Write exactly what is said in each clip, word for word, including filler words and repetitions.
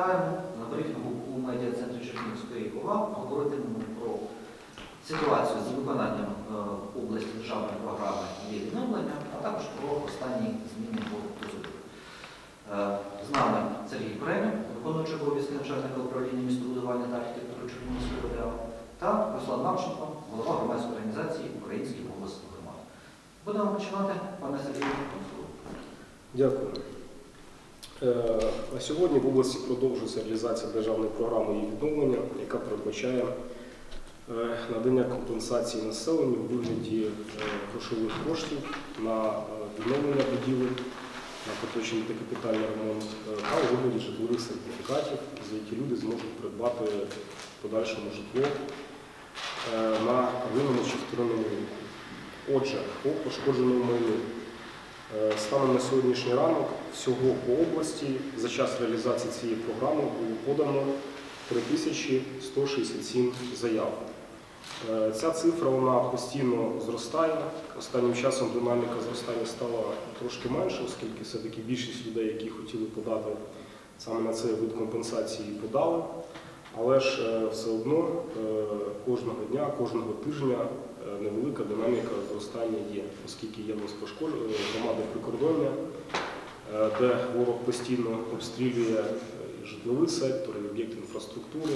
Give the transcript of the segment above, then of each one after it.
вітаємо. На брифінгу у медіа-центрі Чернігівської ОВА говоритимемо про ситуацію з виконанням в області державної програми «Є відновлення», а також про останні зміни по ТУЗу. З нами Сергій Премін, виконуючий обов'язки начальника управління містобудування та архітектури Чернігівської ОДА, та Руслан Марченко, голова громадської організації «Український голос громад». Будемо починати, пане Сергію. Дякую. На сьогодні в області продовжується реалізація державної програми «Є відновлення», яка передбачає надання компенсації населенню у вигляді грошових коштів на відновлення будівель, на поточний та капітальний ремонт, та у вигляді житлових сертифікатів, за які люди зможуть придбати в подальшому житло на первинному чи вторинному ринку. Отже, по пошкодженому майну. Станом на сьогоднішній ранок всього по області за час реалізації цієї програми було подано три тисячі сто шістдесят сім заяв. Ця цифра вона постійно зростає. Останнім часом динаміка зростання стала трошки менше, оскільки все-таки більшість людей, які хотіли подати саме на цей вид компенсації, подали. Але ж все одно кожного дня, кожного тижня невелика динаміка зростання є, оскільки є в нас громади прикордоння, де ворог постійно обстрілює житловий сектор, об'єкти інфраструктури.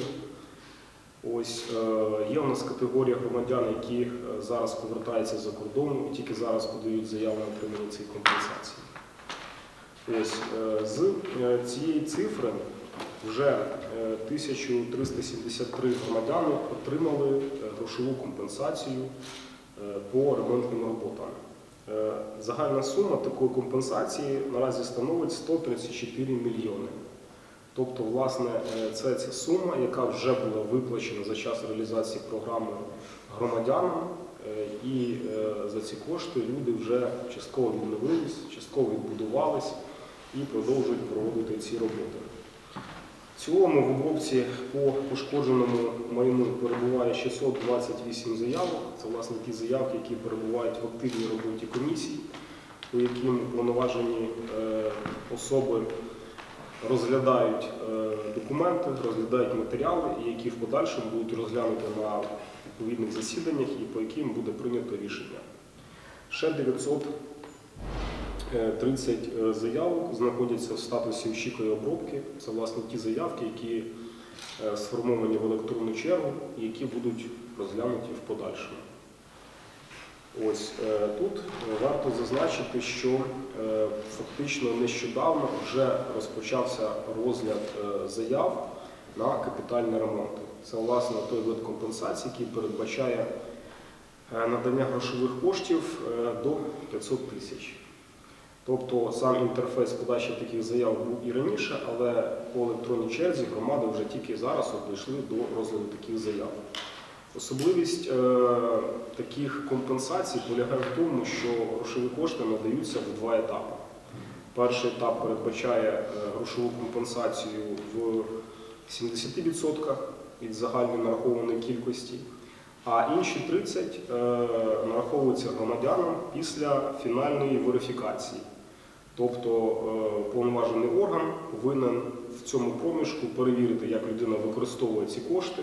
Ось є у нас категорія громадян, які зараз повертаються за кордону і тільки зараз подають заяву на отримання цієї компенсації. Ось з цієї цифри вже тисяча триста сімдесят три громадяни отримали грошову компенсацію по ремонтним роботам. Загальна сума такої компенсації наразі становить сто тридцять чотири мільйони. Тобто, власне, це ця сума, яка вже була виплачена за час реалізації програми громадянам, і за ці кошти люди вже частково відновились, частково відбудувались і продовжують проводити ці роботи. В цілому в обробці по пошкодженому майну перебуває шістсот двадцять вісім заявок. Це, власне, ті заявки, які перебувають в активній роботі комісій, у яким уповноважені особи розглядають документи, розглядають матеріали, і які в подальшому будуть розглянути на відповідних засіданнях і по яким буде прийнято рішення. Ще дев'ятсот тридцять заявок знаходяться в статусі очікує обробки. Це, власне, ті заявки, які сформовані в електронну чергу і які будуть розглянуті в подальшому. Ось тут варто зазначити, що фактично нещодавно вже розпочався розгляд заяв на капітальні ремонти. Це, власне, той вид компенсації, який передбачає надання грошових коштів до п'ятсот тисяч. Тобто сам інтерфейс подачі таких заяв був і раніше, але по електронній черзі громади вже тільки зараз дійшли до розгляду таких заяв. Особливість е, таких компенсацій полягає в тому, що грошові кошти надаються в два етапи. Перший етап передбачає е, грошову компенсацію в сімдесят відсотків від загальної нарахованої кількості, а інші тридцять відсотків е, нараховуються громадянам після фінальної верифікації. Тобто е, повноважений орган повинен в цьому проміжку перевірити, як людина використовує ці кошти,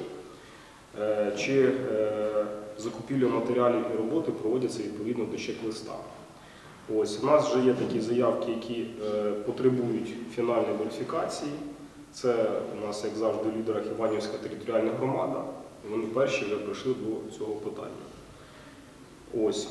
чи закупівля матеріалів і роботи проводяться відповідно до чек-листа. Ось, у нас вже є такі заявки, які потребують фінальної верифікації. Це у нас, як завжди, в лідерах Іванівська територіальна громада. Вони перші вже прийшли до цього питання. Ось.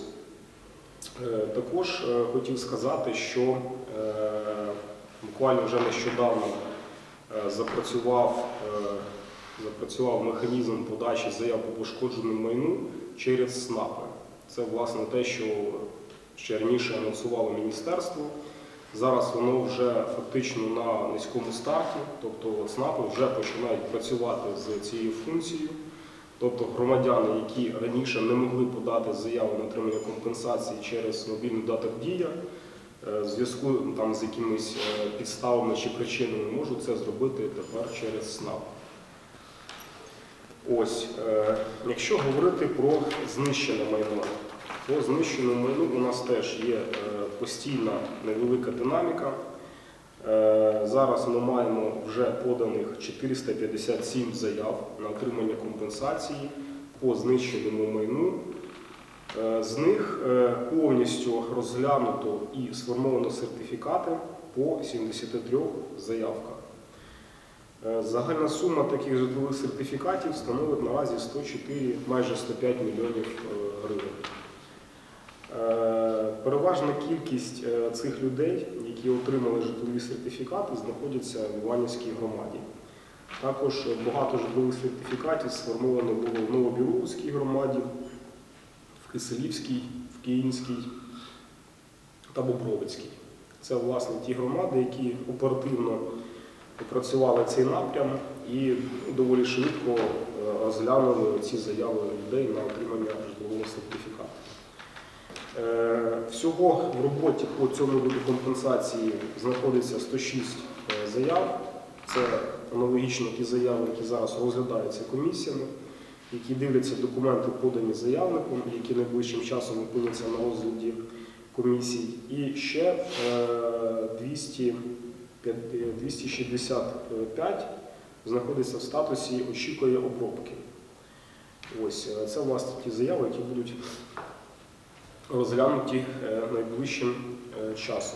Також хотів сказати, що буквально вже нещодавно запрацював запрацював механізм подачі заяв по пошкодженому майну через СНАПи. Це, власне, те, що ще раніше анонсувало міністерство. Зараз воно вже фактично на низькому старті, тобто СНАПи вже починають працювати з цією функцією. Тобто громадяни, які раніше не могли подати заяву на отримання компенсації через мобільний додаток «Дія», в зв'язку з якимись підставами чи причинами можуть це зробити тепер через СНАП. Ось, е, якщо говорити про знищене майно, по знищеному майну у нас теж є е, постійна невелика динаміка. Зараз ми маємо вже поданих чотириста п'ятдесят сім заяв на отримання компенсації по знищеному майну. З них повністю розглянуто і сформовано сертифікати по сімдесяти трьох заявках. Загальна сума таких житлових сертифікатів становить наразі сто чотири, майже сто п'ять мільйонів гривень. Переважна кількість цих людей, які отримали житлові сертифікати, знаходяться в Іванівській громаді. Також багато житлових сертифікатів сформовано було в Новобіровській громаді, в Киселівській, в Київській та Бобровицькій. Це, власне, ті громади, які оперативно опрацювали цей напрям і доволі швидко розглянули ці заяви людей на отримання житлового сертифікату. Всього в роботі по цьому виду компенсації знаходиться сто шість заяв. Це аналогічно ті заяви, які зараз розглядаються комісіями, які дивляться документи, подані заявником, які найближчим часом опиняться на розгляді комісій. І ще двісті шістдесят п'ять знаходиться в статусі «очікує обробки». Ось, це, власне, ті заяви, які будуть розглянуті найближчим часом.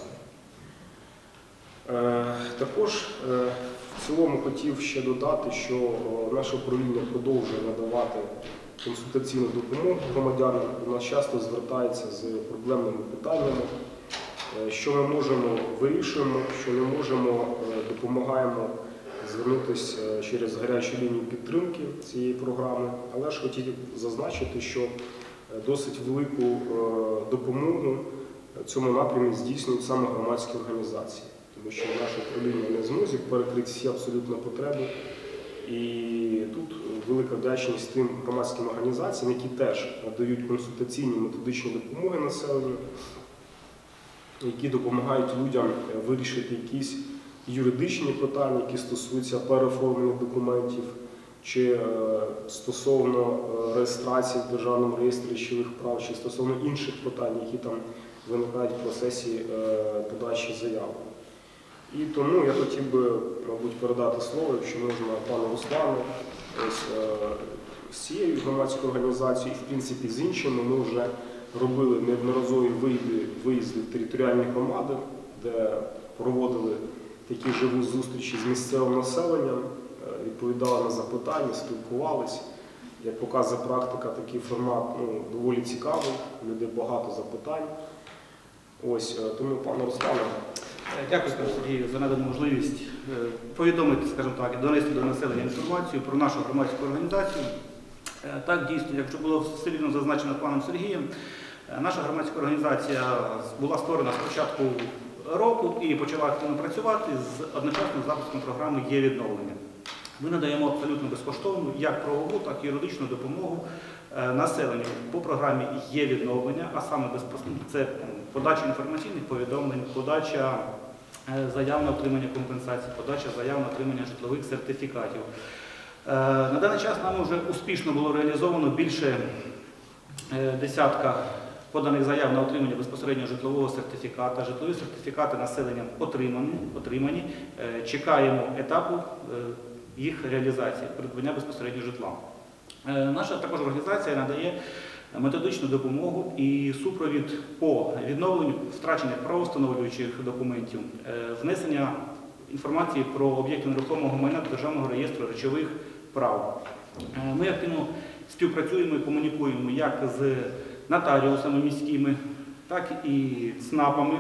Також в цілому хотів ще додати, що наше управління продовжує надавати консультаційну допомогу громадянам. До нас часто звертаються з проблемними питаннями, що ми можемо вирішуємо, що не можемо, допомагаємо звернутися через гарячу лінію підтримки цієї програми. Але ж хотів зазначити, що досить велику допомогу цьому напрямі здійснюють саме громадські організації, тому що наше управління не в змозі перекрити всі абсолютно потреби. І тут велика вдячність тим громадським організаціям, які теж надають консультаційні методичні допомоги населенню, які допомагають людям вирішити якісь юридичні питання, які стосуються переоформлення документів, чи стосовно реєстрації в Державному реєстрі речових прав, чи стосовно інших питань, які там виникають в процесі подачі заяви. І тому я хотів би, мабуть, передати слово, якщо можна, пану Руслану, ось, з цією громадською організацією, і, в принципі, з іншими. Ми вже робили неодноразові виїзди, виїзди в територіальні громади, де проводили такі живі зустрічі з місцевим населенням, відповідали на запитання, спілкувалися. Як показує практика, такий формат ну, доволі цікавий, у людей багато запитань. Ось, тому, пане Руслане. Дякую, Сергію, за надану можливість повідомити, скажімо так, і донести до населення інформацію про нашу громадську організацію. Так, дійсно, якщо було все вірно зазначено паном Сергієм, наша громадська організація була створена з початку року і почала активно працювати з одночасним запуском програми «Є-відновлення». Ми надаємо абсолютно безкоштовну як правову, так і юридичну допомогу населенню по програмі «Є-відновлення», а саме безпосередньо це подача інформаційних повідомлень, подача заяв на отримання компенсації, подача заяв на отримання житлових сертифікатів. На даний час нам вже успішно було реалізовано більше десятка поданих заяв на отримання безпосередньо житлового сертифіката. Житлові сертифікати населенням отримані, отримані. Чекаємо етапу їх реалізації, придбання безпосередньо житла. Наша також організація надає методичну допомогу і супровід по відновленню втрачених правовстановлюючих документів, внесення інформації про об'єкти нерухомого майна до Державного реєстру речових прав. Ми активно співпрацюємо і комунікуємо як з нотаріусами міськими, так і з ЦНАПами,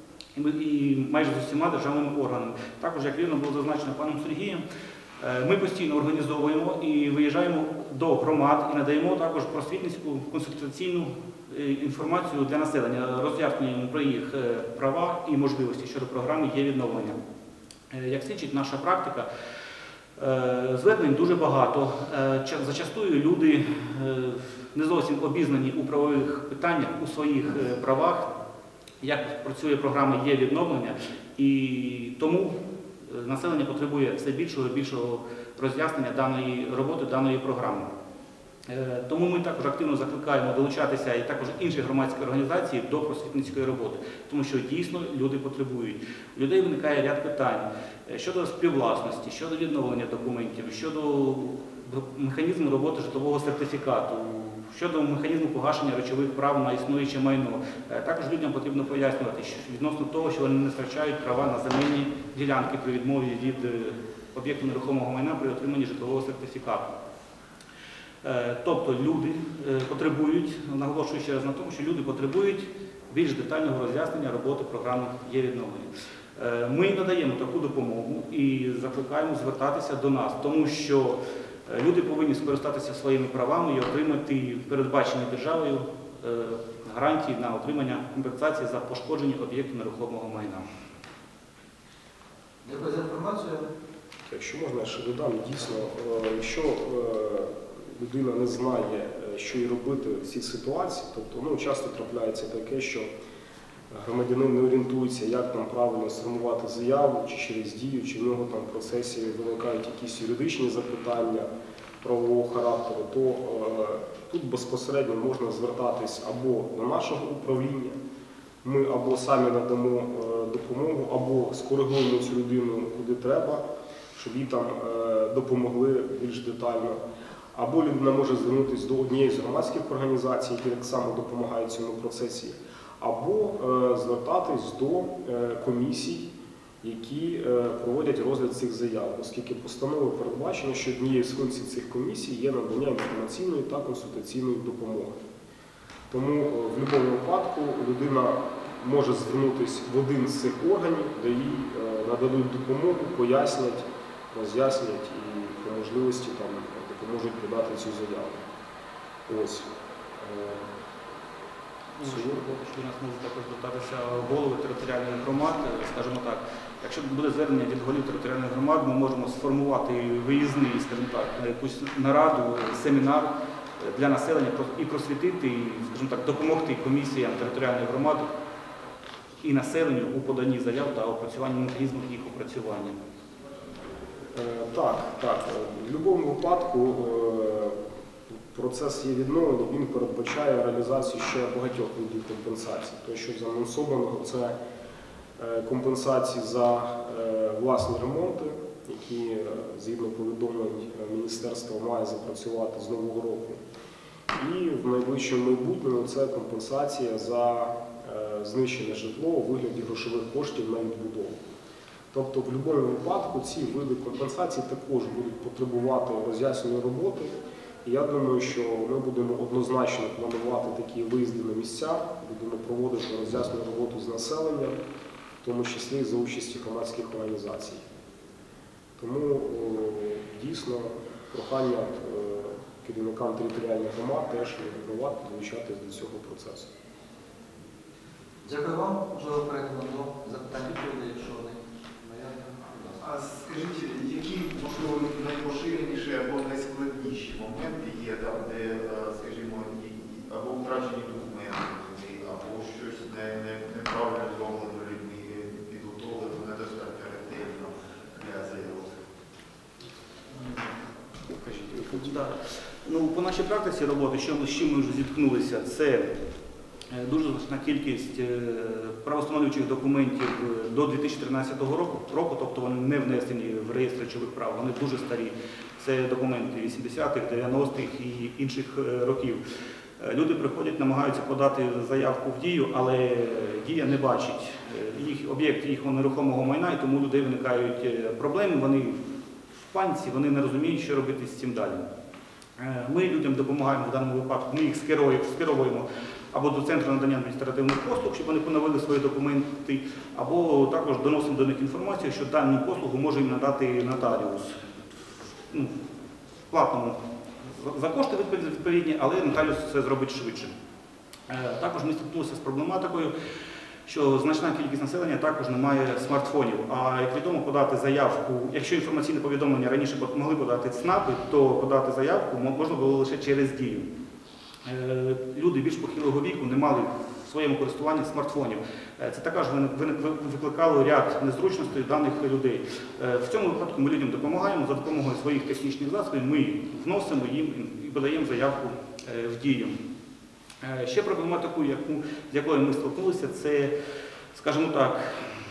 і майже з усіма державними органами. Також, як вірно було зазначено паном Сергієм, ми постійно організовуємо і виїжджаємо до громад і надаємо також просвітницьку консультаційну інформацію для населення, роз'яснюємо про їх права і можливості щодо програми «Є-відновлення». Як свідчить наша практика, звернень дуже багато. Зачастую люди не зовсім обізнані у правових питаннях, у своїх правах, як працює програма «Є-відновлення», і тому населення потребує все більшого і більшого роз'яснення даної роботи, даної програми. Е, Тому ми також активно закликаємо долучатися і також інші громадські організації до просвітницької роботи, тому що дійсно люди потребують. У людей виникає ряд питань е, щодо співвласності, щодо відновлення документів, щодо механізму роботи житлового сертифікату, щодо механізму погашення речових прав на існуюче майно. Е, Також людям потрібно пояснювати що відносно того, що вони не втрачають права на земельні ділянки при відмові від е, об'єкту нерухомого майна при отриманні житлового сертифікату. Е, Тобто люди е, потребують, наголошую ще раз на тому, що люди потребують більш детального роз'яснення роботи програми «Є-відновлення». Е, Ми надаємо таку допомогу і закликаємо звертатися до нас, тому що е, люди повинні скористатися своїми правами і отримати передбачені державою е, гарантії на отримання компенсації за пошкоджені об'єкти нерухомого майна. Дякую за інформацію. Якщо можна, я ще додам, дійсно, е, якщо е, людина не знає, е, що їй робити в цій ситуації, тобто ну, часто трапляється таке, що громадянин не орієнтується, як там правильно сформувати заяву, чи через дію, чи в нього там в процесі виникають якісь юридичні запитання правового характеру, то е, тут безпосередньо можна звертатись або до нашого управління, ми або самі надамо е, допомогу, або скоригуємо цю людину куди треба, щоб їй там е, допомогли більш детально. Або людина може звернутися до однієї з громадських організацій, які так само допомагають цьому процесі, або е, звертатись до е, комісій, які е, проводять розгляд цих заяв, оскільки постановою передбачено, що однією з функцій цих комісій є надання інформаційної та консультаційної допомоги. Тому е, в будь-якому випадку людина може звернутися в один з цих органів, де їй е, нададуть допомогу, пояснять, роз'яснять і по можливості там допоможуть подати цю заяву. Ось. Що у нас можуть також звертатися голови територіальних громад, скажімо так. Якщо буде звернення від голів територіальних громад, ми можемо сформувати виїзний, скажімо так, на якусь нараду, семінар для населення і просвітити, і, скажімо так, допомогти комісіям територіальних громад і населенню у поданні заяв та опрацюванні механізмів їх опрацювання. Так, так. В будь-якому випадку процес «Є-відновлення» він передбачає реалізацію ще багатьох видів компенсацій. Те, що заанонсовано, це компенсації за власні ремонти, які, згідно повідомлень міністерства, має запрацювати з нового року. І в найближчому майбутньому це компенсація за знищене житло у вигляді грошових коштів на відбудову. Тобто в будь-якому випадку ці види компенсації також будуть потребувати роз'ясненої роботи. І я думаю, що ми будемо однозначно планувати такі виїзди на місця, будемо проводити роз'яснену роботу з населенням, в тому числі за участі громадських організацій. Тому дійсно прохання керівникам територіальних громад теж не відмовляти, долучатись до цього процесу. Дякую вам. Можливо, перейдемо до запитань відповідей, якщо вони наявні. А скажіть, які, можливо, найпоширеніші або найскладніші моменти є там, де, скажімо, або втрачені документи, або щось не, не, неправильно зроблено людьми, підготовлено недостатньо ретельно для заявок? Да. Ну, по нашій практиці роботи, що ми, з чим ми вже зіткнулися, це дуже значна кількість правовстановлюючих документів до дві тисячі тринадцятого року, року, тобто вони не внесені в реєстр речових прав, вони дуже старі. Це документи вісімдесятих, дев'яностих і інших років. Люди приходять, намагаються подати заявку в дію, але дія не бачить їх об'єкт їхнього нерухомого майна, і тому у людей виникають проблеми, вони в паніці, вони не розуміють, що робити з цим далі. Ми людям допомагаємо в даному випадку, ми їх скеровуємо або до центру надання адміністративних послуг, щоб вони поновили свої документи, або також доносимо до них інформацію, що дану послугу може їм надати нотаріус. Ну, платному за кошти відповідні, але нотаріус це зробить швидше. Також ми стикнулися з проблематикою, що значна кількість населення також не має смартфонів. А як відомо, подати заявку, якщо інформаційне повідомлення раніше могли подати ЦНАПи, то подати заявку можна було лише через дію. Люди більш похилого віку не мали в своєму користуванні смартфонів. Е, Це також виник- виник- викликало ряд незручностей даних людей. Е, В цьому випадку ми людям допомагаємо за допомогою своїх технічних засобів. Ми вносимо їм і подаємо заявку е, в дію. Е, Ще проблематику, яку, з якою ми столкнулися, це, скажімо так,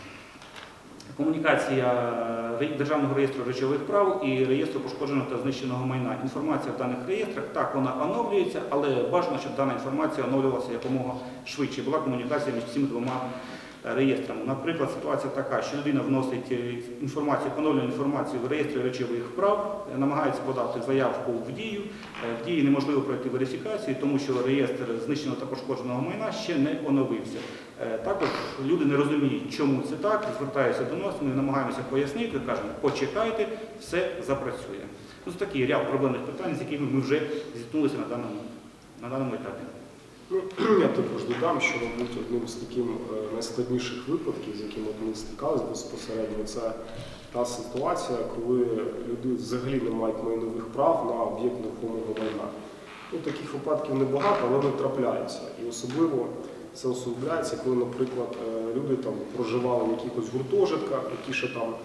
комунікація Державного реєстру речових прав і реєстру пошкодженого та знищеного майна. Інформація в даних реєстрах, так, вона оновлюється, але бажано, щоб дана інформація оновлювалася якомога швидше. Була комунікація між цими двома реєстрами. Наприклад, ситуація така, що людина вносить інформацію, поновлює інформацію в реєстрі речових прав, намагається подати заявку в дію. В дії неможливо пройти верифікацію, тому що реєстр знищеного та пошкодженого майна ще не оновився. Також люди не розуміють, чому це так, звертаються до нас, ми намагаємося пояснити, кажемо, почекайте, все запрацює. Ось такий ряд проблемних питань, з якими ми вже зіткнулися на даному, на даному етапі. Ну, я також додам, що, мабуть, одним з таких найскладніших випадків, з якими ми стикалися безпосередньо, це та ситуація, коли люди взагалі не мають майнових прав на об'єкт нерухомого майна. Ну, таких випадків небагато, але вони трапляються. І особливо це усугубляється, коли, наприклад, люди там проживали в якихось гуртожитках, які ще там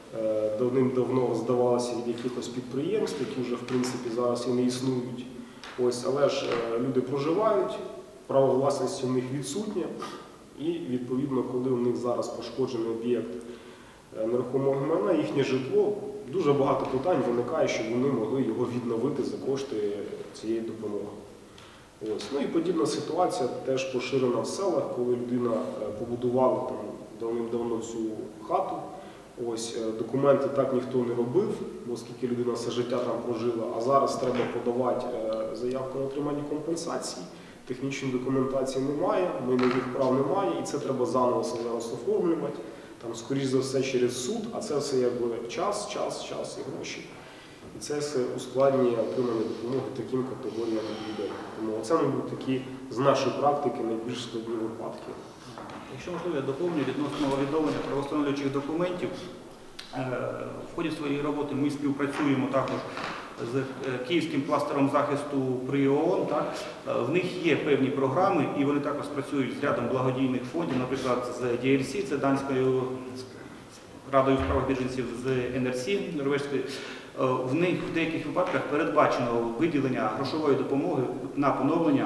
давним-давно здавалися від якихось підприємств, які вже, в принципі, зараз і не існують. Ось, але ж люди проживають, право власності у них відсутнє, і, відповідно, коли у них зараз пошкоджений об'єкт нерухомого майна, їхнє житло, дуже багато питань виникає, щоб вони могли його відновити за кошти цієї допомоги. Ось. Ну і подібна ситуація теж поширена в селах, коли людина побудувала там давним-давно цю хату. Ось, документи так ніхто не робив, оскільки людина все життя там прожила, а зараз треба подавати заявку на отримання компенсації. Технічної документації немає, майнових прав немає, і це треба заново все зараз оформлювати. Там, скоріш за все, через суд, а це все якби час, час, час і гроші. І це все ускладнює отримання допомоги таким категоріям людей. Тому це, мабуть, такі з нашої практики найбільш складні випадки. Якщо можливо, я доповню відносно відновлення правовстановлюючих документів. В ході своєї роботи ми співпрацюємо також з Київським кластером захисту при ООН. Так? В них є певні програми, і вони також працюють з рядом благодійних фондів, наприклад, з ді ел сі, це Данською радою у справах біженців, з ен ар сі норвезькою. В них в деяких випадках передбачено виділення грошової допомоги на поновлення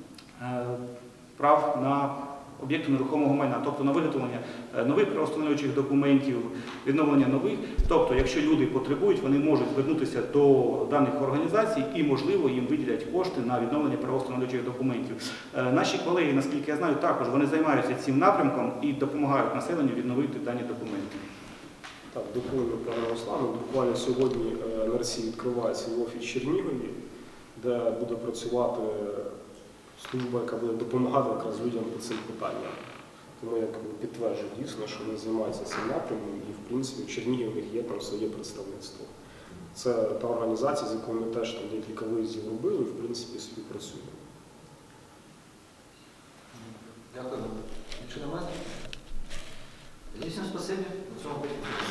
прав на об'єкти нерухомого майна, тобто на виготовлення нових правовстановлюючих документів, відновлення нових. Тобто, якщо люди потребують, вони можуть звернутися до даних організацій і, можливо, їм виділять кошти на відновлення правовстановлюючих документів. Наші колеги, наскільки я знаю, також вони займаються цим напрямком і допомагають населенню відновити дані документи. Так, доповню, пане Руслану. Буквально сьогодні ен ар сі відкриває свій офіс в Чернігові, де буде працювати служба, яка буде допомагати якраз людям по цим питанням. Тому я підтверджую дійсно, що вони займаються цим напрямом і, в принципі, в Чернігові у них є там своє представництво. Це та організація, з якою ми теж там декілька виїздів робили і, в принципі, співпрацюємо. Дякую. Якщо немає, всім спасибі. До цього